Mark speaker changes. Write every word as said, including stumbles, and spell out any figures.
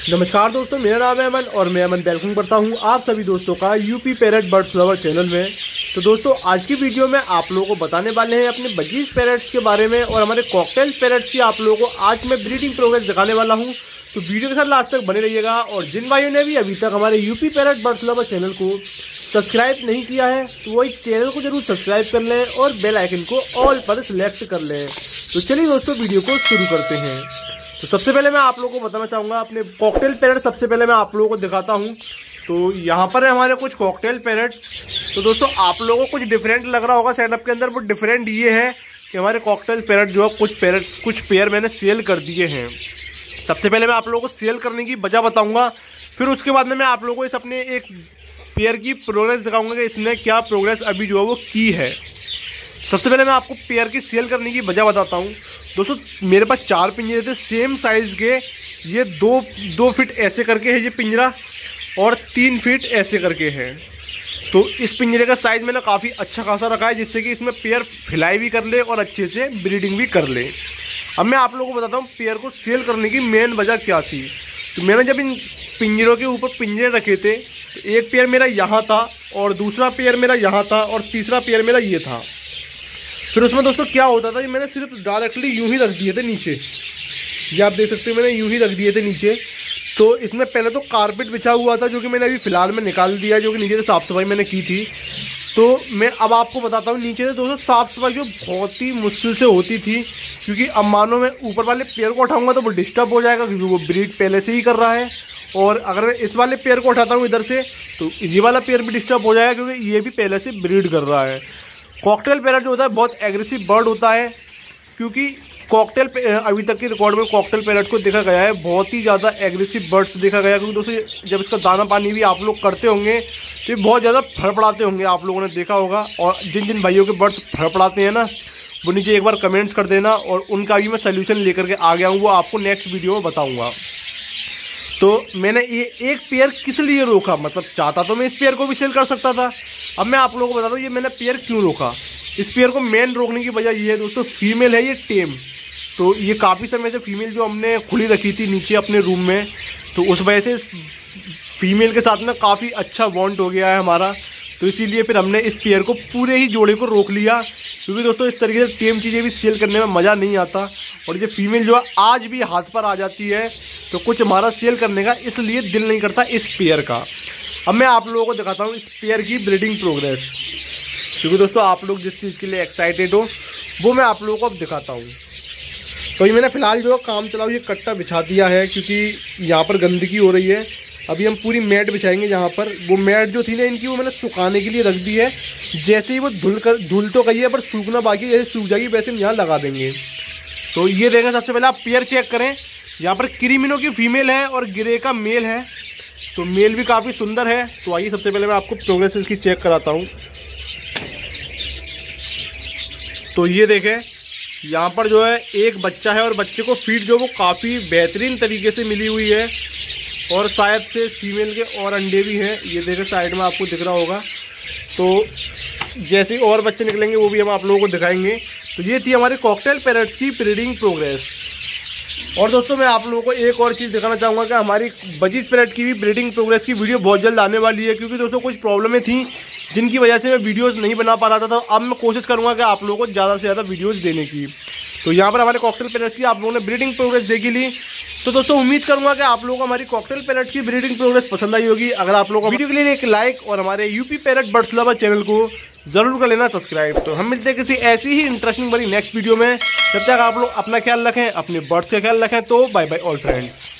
Speaker 1: नमस्कार दोस्तों, मेरा नाम है अमन और मैं अमन वेलकम करता हूं आप सभी दोस्तों का UP parrot birds lover channel में। तो दोस्तों, आज की वीडियो में आप लोगों को बताने वाले हैं अपने बजीज पैरेट्स के बारे में और हमारे कॉकटेल पैरेट्स की आप लोगों को आज मैं ब्रीडिंग प्रोग्रेस दिखाने वाला हूं। तो वीडियो के साथ लास्ट तक बने रहिएगा और जिन भाइयों ने भी अभी तक हमारे UP parrot birds lover channel को सब्सक्राइब नहीं किया है तो वो इस चैनल को जरूर सब्सक्राइब कर लें और बेल आइकन को ऑल पर सिलेक्ट कर लें। तो चलिए दोस्तों, वीडियो को शुरू करते हैं। तो सबसे पहले मैं आप लोगों को बताना चाहूँगा अपने कॉकटेल पैरेट। सबसे पहले मैं आप लोगों को दिखाता हूँ। तो यहाँ पर है हमारे कुछ कॉकटेल पैरेट। तो दोस्तों, आप लोगों को कुछ डिफरेंट लग रहा होगा सेटअप के अंदर, वो डिफरेंट ये है कि हमारे कॉकटेल पैरेट जो है कुछ पैरेट कुछ पेयर मैंने सेल कर दिए हैं। सबसे पहले मैं आप लोगों को सेल करने की वजह बताऊँगा, फिर उसके बाद में मैं आप लोगों को इस अपने एक पेयर की प्रोग्रेस दिखाऊँगा कि इसने क्या प्रोग्रेस अभी जो है वो की है। सबसे पहले मैं आपको पेयर की सेल करने की वजह बताता हूँ। दोस्तों, मेरे पास चार पिंजरे थे सेम साइज़ के। ये दो दो फीट ऐसे करके है ये पिंजरा और तीन फीट ऐसे करके है। तो इस पिंजरे का साइज़ मैंने काफ़ी अच्छा खासा रखा है जिससे कि इसमें पेयर फिलाई भी कर ले और अच्छे से ब्रीडिंग भी कर ले। अब मैं आप लोगों को बताता हूँ पेयर को सेल करने की मेन वजह क्या थी। तो मैंने जब इन पिंजरों के ऊपर पिंजरे रखे थे तो एक पेयर मेरा यहाँ था और दूसरा पेयर मेरा यहाँ था और तीसरा पेयर मेरा ये था। फिर उसमें दोस्तों क्या होता था, ये मैंने सिर्फ डायरेक्टली यूं ही रख दिए थे नीचे। ये आप देख सकते हो मैंने यूं ही रख दिए थे नीचे। तो इसमें पहले तो कारपेट बिछा हुआ था जो कि मैंने अभी फ़िलहाल में निकाल दिया है, जो कि नीचे से साफ़ सफाई मैंने की थी। तो मैं अब आपको बताता हूँ नीचे से दोस्तों साफ़ सफाई जो बहुत ही मुश्किल से होती थी, क्योंकि अब मानो मैं ऊपर वाले पेयर को उठाऊँगा तो वो डिस्टर्ब हो जाएगा क्योंकि वो ब्रीड पहले से ही कर रहा है। और अगर मैं इस वाले पेयर को उठाता हूँ इधर से तो ये वाला पेयर भी डिस्टर्ब हो जाएगा क्योंकि ये भी पहले से ब्रीड कर रहा है। कॉकटेल पैरेट जो होता है बहुत एग्रेसिव बर्ड होता है, क्योंकि कॉकटेल अभी तक के रिकॉर्ड में कॉकटेल पैरेट को देखा गया है बहुत ही ज़्यादा एग्रेसिव बर्ड्स देखा गया है। क्योंकि दोस्तों जब इसका दाना पानी भी आप लोग करते होंगे तो ये बहुत ज़्यादा फड़फड़ाते होंगे, आप लोगों ने देखा होगा। और जिन जिन भाइयों के बर्ड्स फड़फड़ाते हैं ना, वो नीचे एक बार कमेंट्स कर देना और उनका भी मैं सोल्यूशन लेकर के आ गया हूँ, वो आपको नेक्स्ट वीडियो में बताऊँगा। तो मैंने ये एक पेयर किस लिए रोका, मतलब चाहता तो मैं इस पेयर को भी सेल कर सकता था। अब मैं आप लोगों को बताता हूँ ये मैंने पेयर क्यों रोका। इस पेयर को मेन रोकने की वजह ये है दोस्तों, फीमेल है ये टेम। तो ये काफ़ी समय से फीमेल जो हमने खुली रखी थी नीचे अपने रूम में, तो उस वजह से फीमेल के साथ में काफ़ी अच्छा बॉन्ड हो गया है हमारा। तो इसीलिए फिर हमने इस पेयर को पूरे ही जोड़े को रोक लिया, क्योंकि दोस्तों इस तरीके से टेम चीज़ें भी सेल करने में मज़ा नहीं आता। और ये फीमेल जो है आज भी हाथ पर आ जाती है तो कुछ हमारा सेल करने का इसलिए दिल नहीं करता इस पेयर का। अब मैं आप लोगों को दिखाता हूँ इस पेयर की ब्रीडिंग प्रोग्रेस, क्योंकि दोस्तों आप लोग जिस चीज़ के लिए एक्साइटेड हो वो मैं आप लोगों को अब दिखाता हूँ। तो ये मैंने फ़िलहाल जो काम चलाओ ये कट्टा बिछा दिया है क्योंकि यहाँ पर गंदगी हो रही है। अभी हम पूरी मैट बिछाएंगे जहाँ पर। वो मैट जो थी ना इनकी, वो मैंने सुखाने के लिए रख दी है। जैसे ही वो धुल कर धुल तो गई है पर सूखना बाकी, जैसे सूख जाएगी वैसे हम यहाँ लगा देंगे। तो ये देखें, सबसे पहले आप पेयर चेक करें। यहाँ पर क्रीमिनो की फीमेल है और ग्रे का मेल है। तो मेल भी काफ़ी सुंदर है। तो आइए सबसे पहले मैं आपको प्रोग्रेस इसकी चेक कराता हूँ। तो ये देखें, यहाँ पर जो है एक बच्चा है और बच्चे को फीड जो वो काफ़ी बेहतरीन तरीके से मिली हुई है और शायद से फीमेल के और अंडे भी हैं। ये देखें साइड में आपको दिख रहा होगा। तो जैसे और बच्चे निकलेंगे वो भी हम आप लोगों को दिखाएंगे। तो ये थी हमारे कॉकटेल पैरेट्स की ब्रीडिंग प्रोग्रेस। और दोस्तों मैं आप लोगों को एक और चीज़ दिखाना चाहूँगा कि हमारी बजीज पैरेट की भी ब्रीडिंग प्रोग्रेस की वीडियो बहुत जल्द आने वाली है, क्योंकि दोस्तों कुछ प्रॉब्लमें थी जिनकी वजह से मैं वीडियोस नहीं बना पा रहा था। तो अब मैं कोशिश करूँगा कि आप लोगों को ज़्यादा से ज़्यादा वीडियोस देने की। तो यहाँ पर हमारे कॉकटेल पैरेट्स की आप लोगों ने ब्रीडिंग प्रोग्रेस देखी ली। तो दोस्तों उम्मीद करूँगा कि आप लोगों को हमारी कॉकटेल पैरेट्स की ब्रीडिंग प्रोग्रेस पसंद आई होगी। अगर आप लोगों को वीडियो के लिए एक लाइक और हमारे UP parrot birds lover channel को जरूर कर लेना सब्सक्राइब। तो हम मिलते हैं किसी ऐसी ही इंटरेस्टिंग वाली नेक्स्ट वीडियो में। जब तक आप लोग अपना ख्याल रखें, अपने बर्ड्स का ख्याल रखें। तो बाय बाय ऑल फ्रेंड्स।